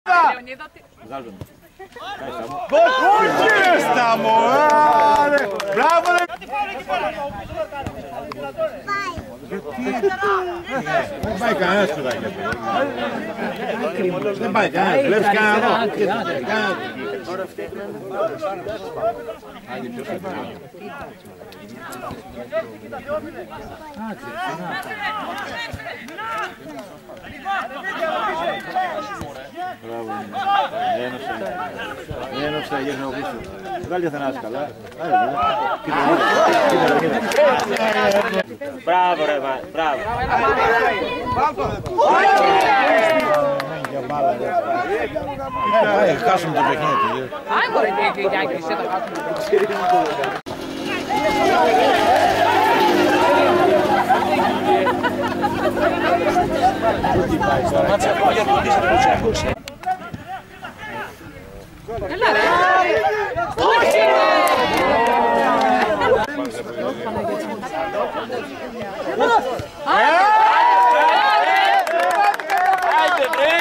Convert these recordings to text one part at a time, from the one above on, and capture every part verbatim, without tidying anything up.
Όχι ρε Στάμο! Μπράβο ρε! Δεν πάει κανένας κουδάκι. Δεν πάει κανένας. Βλέπεις κανένα εδώ. Ένωσα γύρω από πίσω. Βγάλει Αθανάση καλά. Μπράβο ρε, μπράβο. Πάει, χάσουμε το παιχνίδι. Άι μωρέ και Γιάννη, εσύ το χάσουμε. Έλα ρε! Όχι ρε! Άντε βρε!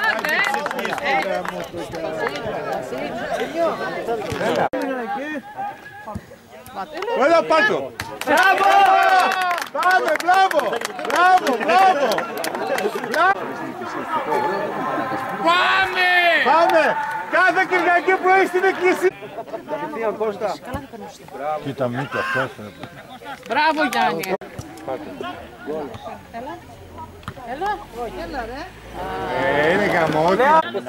Έλα πάτω! Μπράβο! Πάμε, μπράβο! Μπράβο, μπράβο! Πάμε! Πάμε! Κάθε Κυριακή πρωί στην εκκλησία! Κατευθείαν Κώστα. Κοίτα μύτη αυτός. Μπράβο Γιάννη! Έλα! Έλα! Έλα ρε! Ε, είναι γαμώτη!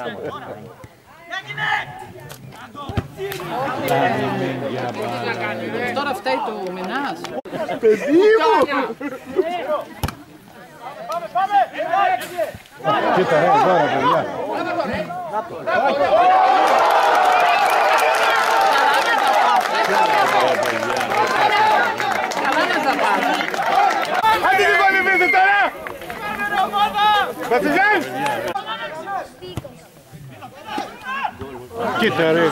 Τώρα φταίει το Μινάς. Παιδί μου! Κοίτα ρε, τώρα παιδιά. Καλά δεν θα πάρει. Άντε τι κολυμπήστε τώρα! Βασιλιάς! Κοίτα ρε,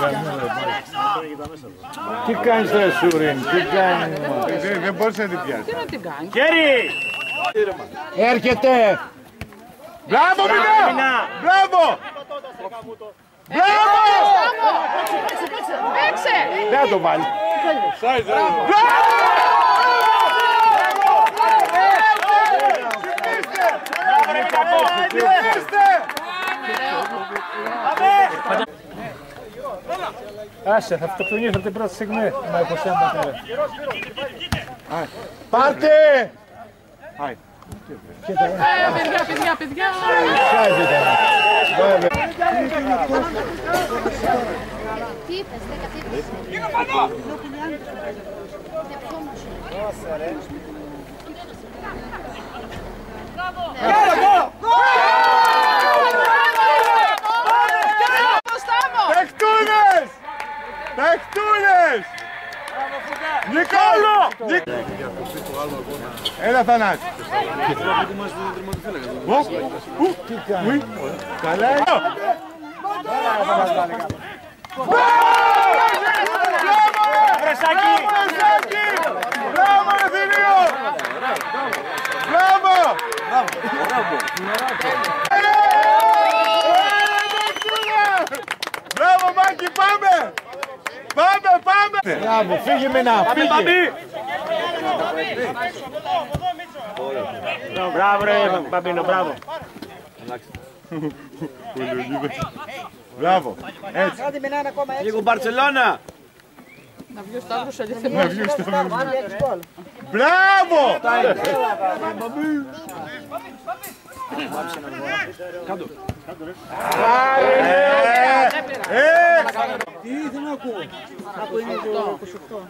τι κάνεις τώρα Σούριν, τι κάνεις? Δεν μπορείς να την πιάσεις. Τι να την κάνει. Χέρι! Έρχεται! Μπράβο Μινά! Μπράβο! Μπράβο! Παίξε! Δεν θα το βάλει. Μπράβο! Άσε, θα αυτοκτονήσω από την πρώτη στιγμή. Να υποσέμπα τώρα. Πάρτε! Παιδιά, παιδιά, παιδιά! Τι είπες, δέκα τι είπες. Γύρω πάνω! Παιχτούνες! Παιχτούνες! Νικόλο! Έλα Θανάση. Τι κάνει? Καλά είναι. Βρεσάκι! Μπράβο ρε Θηρίο! Μπράβο! Μπράβο Μάκη, πάμε! Πάμε, πάμε! Μπράβο, φύγε Μινά, φύγε! Μπράβο ρε Μπαμπίνο, μπράβο. Μπράβο, έτσι. Λίγο Μπαρτσελώνα. Να βγει ο Σταύρος αληθινός. Μπράβο! Κάτω. Τι ήθελα να ακούω. Από είναι το είκοσι οκτώ.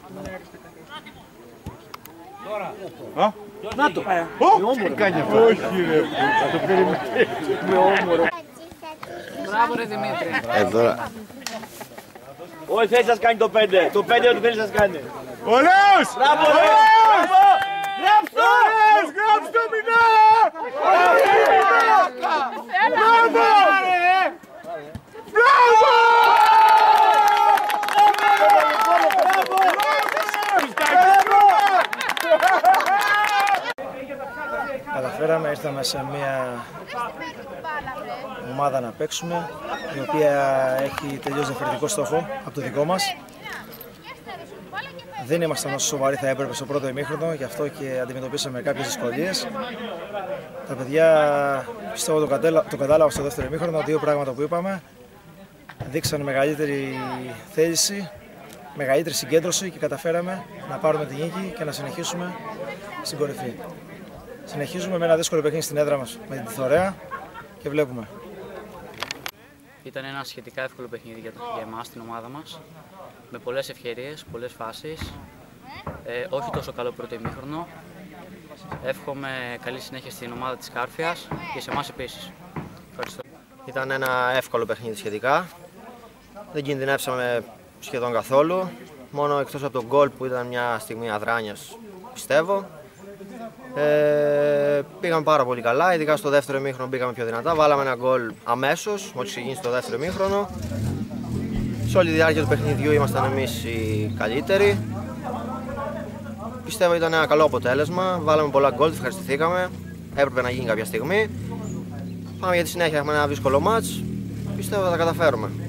Να το. Τι κάνει αυτό. Όχι ρε. Θα το περιμένει. Με όμορο. Μπράβο ρε Δημήτρη. Εδώ. Όχι θέλει σας κάνει το πέντε. Το πέντε ό,τι θέλει σας κάνει. Ωραίος! Μπράβο ρε. Γράψτε! Ωραίος! Γράψτε το Μινά! Μπράβο! Μπράβο! Καταφέραμε, ήρθαμε σε μια ομάδα να παίξουμε, η οποία έχει τελείως διαφορετικό στόχο από το δικό μας. Δεν ήμασταν όσο σοβαροί θα έπρεπε στο πρώτο ημίχρονο, γι' αυτό και αντιμετωπίσαμε κάποιες δυσκολίες. Τα παιδιά, πιστεύω το, κατέλα, το κατάλαβα στο δεύτερο ημίχρονο, δύο πράγματα που είπαμε. Δείξαν μεγαλύτερη θέληση, μεγαλύτερη συγκέντρωση και καταφέραμε να πάρουμε την νίκη και να συνεχίσουμε στην κορυφή. Συνεχίζουμε με ένα δύσκολο παιχνίδι στην έδρα μας με την Θωρέα και βλέπουμε. Ήταν ένα σχετικά εύκολο παιχνίδι για, για εμάς, την ομάδα μας, με πολλές ευκαιρίες, πολλές φάσεις, ε, όχι τόσο καλό πρώτο ημίχρονο. Εύχομαι καλή συνέχεια στην ομάδα της Κάρφιας και σε εμάς επίσης. Ευχαριστώ. Ήταν ένα εύκολο παιχνίδι σχετικά, δεν κινδυνεύσαμε σχεδόν καθόλου, μόνο εκτός από τον γκολ που ήταν μια στιγμή αδράνειας, πιστεύω. Ε, πήγαμε πάρα πολύ καλά, ειδικά στο δεύτερο ημίχρονο πήγαμε πιο δυνατά, βάλαμε ένα γκολ αμέσως, μόλις ξεκίνησε το δεύτερο ημίχρονο. Σε όλη τη διάρκεια του παιχνιδιού ήμασταν εμείς οι καλύτεροι. Πιστεύω ήταν ένα καλό αποτέλεσμα, βάλαμε πολλά γκολ, ευχαριστηθήκαμε, έπρεπε να γίνει κάποια στιγμή. Πάμε για τη συνέχεια, έχουμε ένα δύσκολο μάτς, πιστεύω θα τα καταφέρουμε.